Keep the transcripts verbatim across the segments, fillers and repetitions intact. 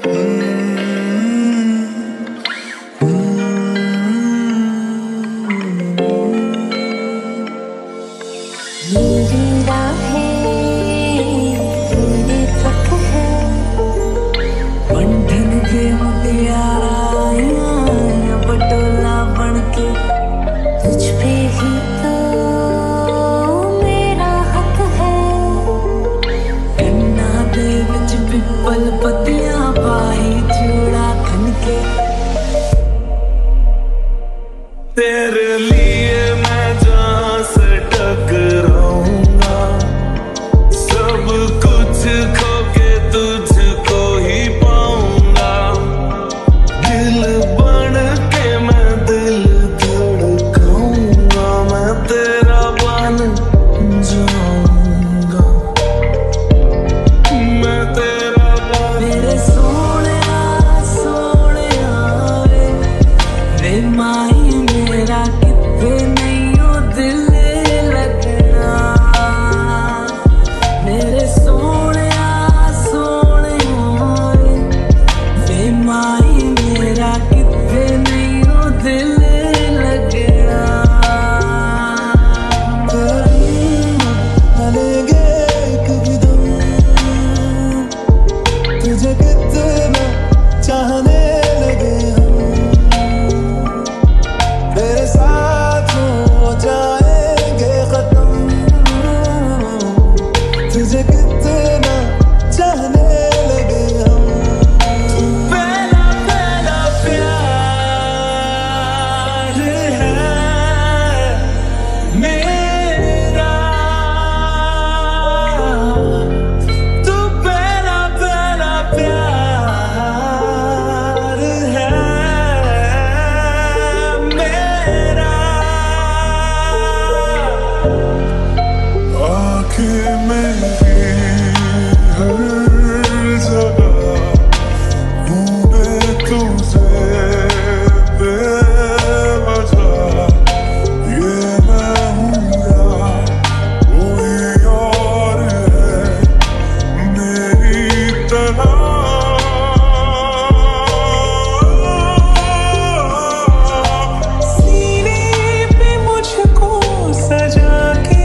तेरे लिए मैं जहाँ से टकराऊंगा, सब कुछ खो के तुझको ही पाऊंगा। दिल बन के मैं दिल धड़काऊंगा, मैं तेरा बन जाऊंगा, मैं तेरा बन। मेरे सोने सोने वे वे माही मेरा कितने नहीं हो दिल लगना। मेरे सोने सोने वे माही मेरा कितने नहीं हो दिल लगना। चलेंगे एक भी दम, तुझे कितना चाहने लगे हम, तेरे साथ हो जाएंगे खत्म, तुझे कितना चाहने लगे हम। पहला पहला प्यार है मेरा, तू पहला पहला प्यार है मेरा। आँखें मेरी हर जगह ढूंढे तुझे बेवजह, ये मैं हूँ या कोई और है मेरी तरह। सीने पे मुझको सजा के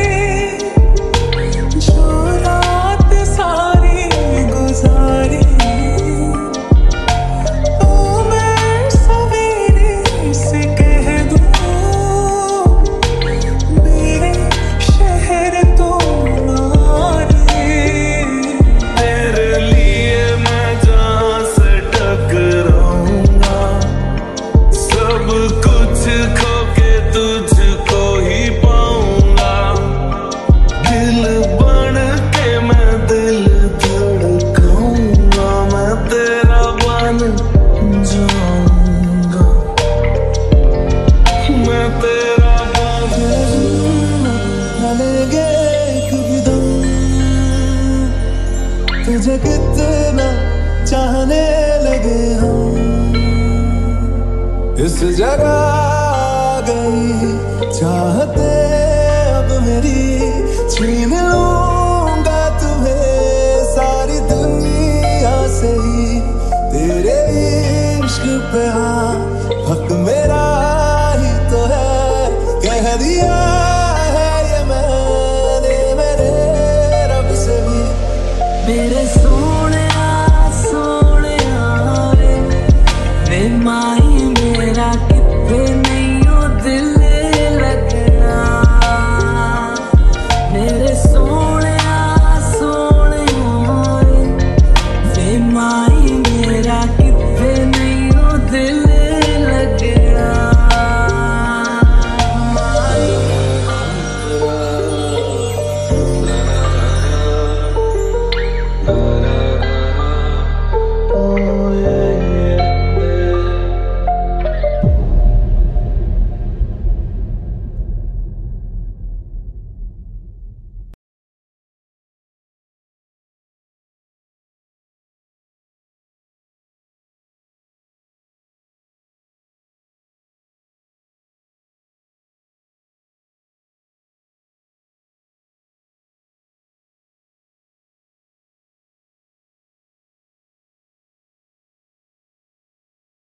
जो रात सारी गुजारी, तो मैं सवेरे से कह दूँ मेरे शहर तो नारे। तेरे लिए मैं जहाँ से टकराऊंगा, सब कुछ खो के तुझको ही पाऊंगा। दिल बन के मैं दिल धड़काऊंगा, मैं तेरा बन जाऊंगा, मैं तेरा बन। चलेंगे एक भी दम, तुझे कितना चाहने लगे हम, इस जगह आ गई चाहते अब मेरी, छीन लूंगा तुम्हें सारी दुनिया से ही। तेरे इश्क पे हाँ हक मेरा ही तो है, कह दिया है ये मैंने मेरे रब से भी। मेरे सो